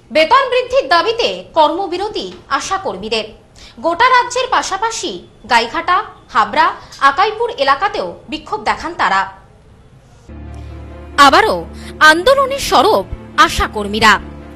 বেতন বৃদ্ধির দাবিতে কর্মবিরতি আশা কর্মীদের। গোটা রাজ্যের পাশাপাশি গাইঘাটা, হাবড়া, আকাইপুর এলাকাতেও বিক্ষোভ দেখান তারা। আবারও আন্দোলনের সরব আশা কর্মীরা।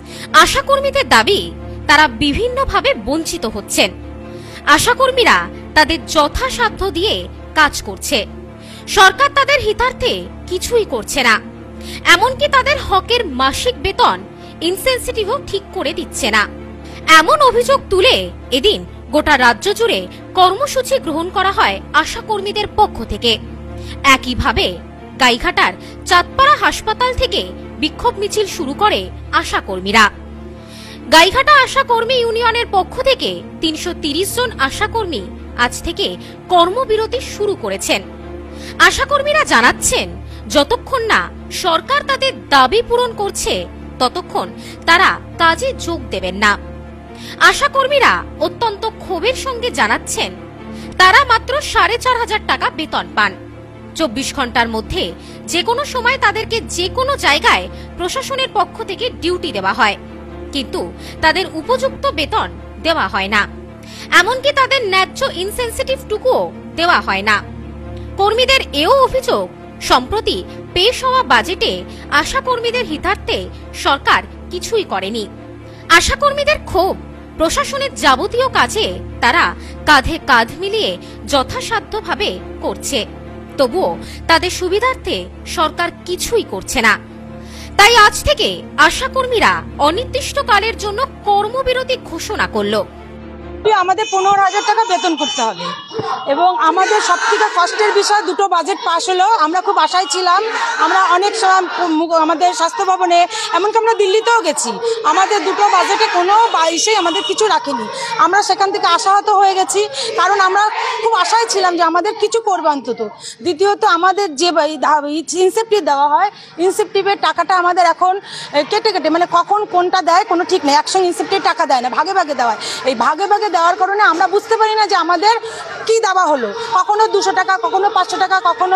আশা কর্মীদের দাবি, তারা বিভিন্নভাবে বঞ্চিত হচ্ছেন। আশা কর্মীরা তাদের যথাসাধ্য দিয়ে কাজ করছে, সরকার তাদের হিতার্থে কিছুই করছে না। এমনকি তাদের হকের মাসিক বেতন ইনসেনসিটিভও ঠিক করে দিচ্ছে না। এমন অভিযোগ তুলে এদিন গোটা রাজ্য জুড়ে কর্মসূচি গ্রহণ করা হয় আশা কর্মীদের পক্ষ থেকে। একইভাবে গাইঘাটার চাঁদপাড়া হাসপাতাল থেকে বিক্ষোভ মিছিল শুরু করে আশা কর্মীরা। গাইঘাটা আশা কর্মী ইউনিয়নের পক্ষ থেকে ৩৩০ জন আশা কর্মী আজ থেকে কর্মবিরতি শুরু করেছেন। আশা কর্মীরা জানাচ্ছেন, যতক্ষণ না সরকার তাদের দাবি পূরণ করছে ততক্ষণ তারা কাজে যোগ দেবেন না। আশা কর্মীরা অত্যন্ত ক্ষোভের সঙ্গে জানাচ্ছেন, তারা মাত্র ৪,৫০০ টাকা বেতন পান। ২৪ ঘন্টার মধ্যে যে কোনো সময় তাদেরকে যে কোনো জায়গায় প্রশাসনের পক্ষ থেকে ডিউটি দেওয়া হয়, কিন্তু তাদের উপযুক্ত বেতন দেওয়া হয় না। এমনকি তাদের ন্যায্য ইনসেনসিটিভটুকুও দেওয়া হয় না। কর্মীদের এও অভিযোগ, সম্প্রতি পেশ হওয়া বাজেটে আশা কর্মীদের হিতার্থে সরকার কিছুই করেনি। আশা কর্মীদের ক্ষোভ, প্রশাসনের যাবতীয় কাজে তারা কাঁধে কাঁধ মিলিয়ে যথাসাধ্যভাবে করছে, তবুও তাদের সুবিধার্থে সরকার কিছুই করছে না। তাই আজ থেকে আশা কর্মীরা অনির্দিষ্টকালের জন্য কর্মবিরতি ঘোষণা করল। আমাদের ১৫,০০০ টাকা বেতন করতে হবে এবং আমাদের সবথেকে কষ্টের বিষয় দুটো বাজেট পাশ হলো। আমরা খুব আশায় ছিলাম, আমরা অনেক সময় আমাদের স্বাস্থ্য ভবনে, এমনকি আমরা দিল্লিতেও গেছি, আমাদের দুটো বাজেটে কোনো ইস্যুই আমাদের কিছু রাখেনি। আমরা সেখান থেকে আশাহত হয়ে গেছি, কারণ আমরা খুব আশায় ছিলাম যে আমাদের কিছু করবে অন্তত। দ্বিতীয়ত, আমাদের যে ইনসেপটিভ দেওয়া হয়, ইনসেপটিভের টাকাটা আমাদের এখন কেটে কেটে, মানে কখন কোনটা দেয় কোনো ঠিক নেই। একসঙ্গে ইনসেপটিভ টাকা দেয় না, ভাগে ভাগে দেওয়া হয়। এই ভাগে ভাগে দেওয়ার কারণে আমরা বুঝতে পারি না যে আমাদের কি দেওয়া হলো। কখনো ২০০ টাকা, কখনো ৫০০ টাকা, কখনো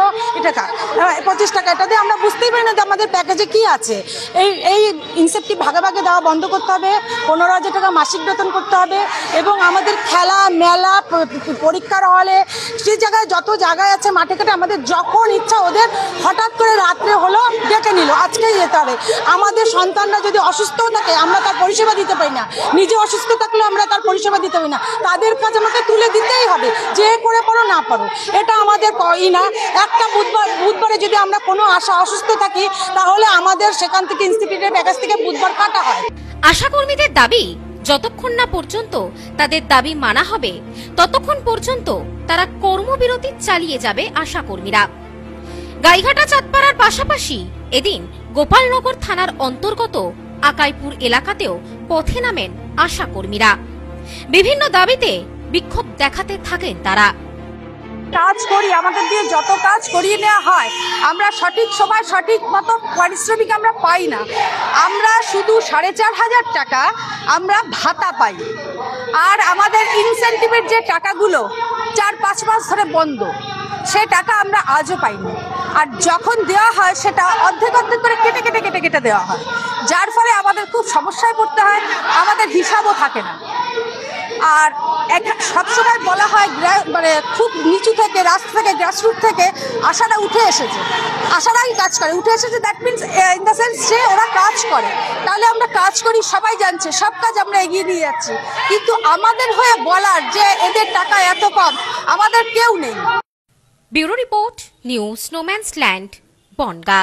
২৫ টাকা, এটা দিয়ে আমরা বুঝতেই পারি না যে আমাদের প্যাকেজে কি আছে। এই ইনসেপটিভ ভাগে ভাগে দেওয়া বন্ধ করতে হবে, ১৫,০০০ টাকা মাসিক বেতন করতে হবে এবং আমাদের খেলা, মেলা, পরীক্ষার হলে, সেই জায়গায় যত জায়গায় আছে মাঠে ঘাটে, আমাদের যখন ইচ্ছা ওদের হঠাৎ করে রাত্রে হলো ডেকে নিল, আজকেই যেতে হবে। আমাদের সন্তানরা যদি অসুস্থও থাকে, আমরা তার পরিষেবা দিতে পারি না। নিজে অসুস্থ থাকলেও আমরা তার পরিষেবা দিতে পারি না। তাদের কাজ আমাকে তুলে দিতেই হবে, যে করে পারো না পারো। এটা আমাদের না। একটা বুধবারে যদি আমরা কোনো অসুস্থ থাকি, তাহলে আমাদের সেখান থেকে ইনস্টিটিউটের প্যাকেজ থেকে বুধবার কাটা হয়। আশা কর্মীদের দাবি, যতক্ষণ না পর্যন্ত তাদের দাবি মানা হবে ততক্ষণ পর্যন্ত তারা কর্মবিরতি চালিয়ে যাবে আশা কর্মীরা। গাইঘাটা চাঁদপাড়ার পাশাপাশি এদিন গোপালনগর থানার অন্তর্গত আকাইপুর এলাকাতেও পথে নামেন আশা কর্মীরা। বিভিন্ন দাবিতে বিক্ষোভ দেখাতে থাকেন তারা। কাজ করি, আমাদের দিয়ে যত কাজ করিয়ে নেওয়া হয়, আমরা সঠিক সময় সঠিক মতো পারিশ্রমিক আমরা পাই না। আমরা শুধু ৪,৫০০ টাকা আমরা ভাতা পাই, আর আমাদের ইনসেন্টিভের যে টাকাগুলো ৪-৫ মাস ধরে বন্ধ, সে টাকা আমরা আজও পাইনি। আর যখন দেওয়া হয় সেটা অর্ধেক অর্ধেক করে কেটে কেটে কেটে কেটে দেওয়া হয়, যার ফলে আমাদের খুব সমস্যায় পড়তে হয়, আমাদের হিসাবও থাকে না। আর সবসময় বলা হয়, মানে খুব নিচু থেকে, রাস্তা থেকে, গ্রাসরুট থেকে আশারা উঠে এসেছে, আশারাই কাজ করে, উঠে এসেছে। That means in the sense যে ওরা কাজ করে, তাহলে আমরা কাজ করি, সবাই জানছে, সব কাজ আমরা এগিয়ে নিয়ে যাচ্ছি, কিন্তু আমাদের হয়ে বলার যে এদের টাকা এত কম, আমাদের কেউ নেই। ব্যুরো রিপোর্ট, নিউজ স্নোম্যান্সল্যান্ড, বনগা।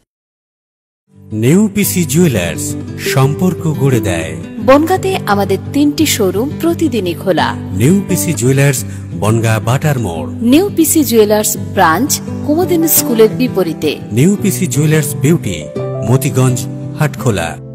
নেউপিসি জুয়েলার্স, সম্পর্ক গড়ে দেয়। বনগাঁতে আমাদের ৩টি শোরুম প্রতিদিনই খোলা। নেউপিসি জুয়েলার্স, বনগা বাটার মোড়। নেউপিসি জুয়েলার্স ব্রাঞ্চ, কুমুদিনী স্কুলের বিপরীতে। নেউপিসি জুয়েলার্স বিউটি, মতিগঞ্জ, হাটখোলা।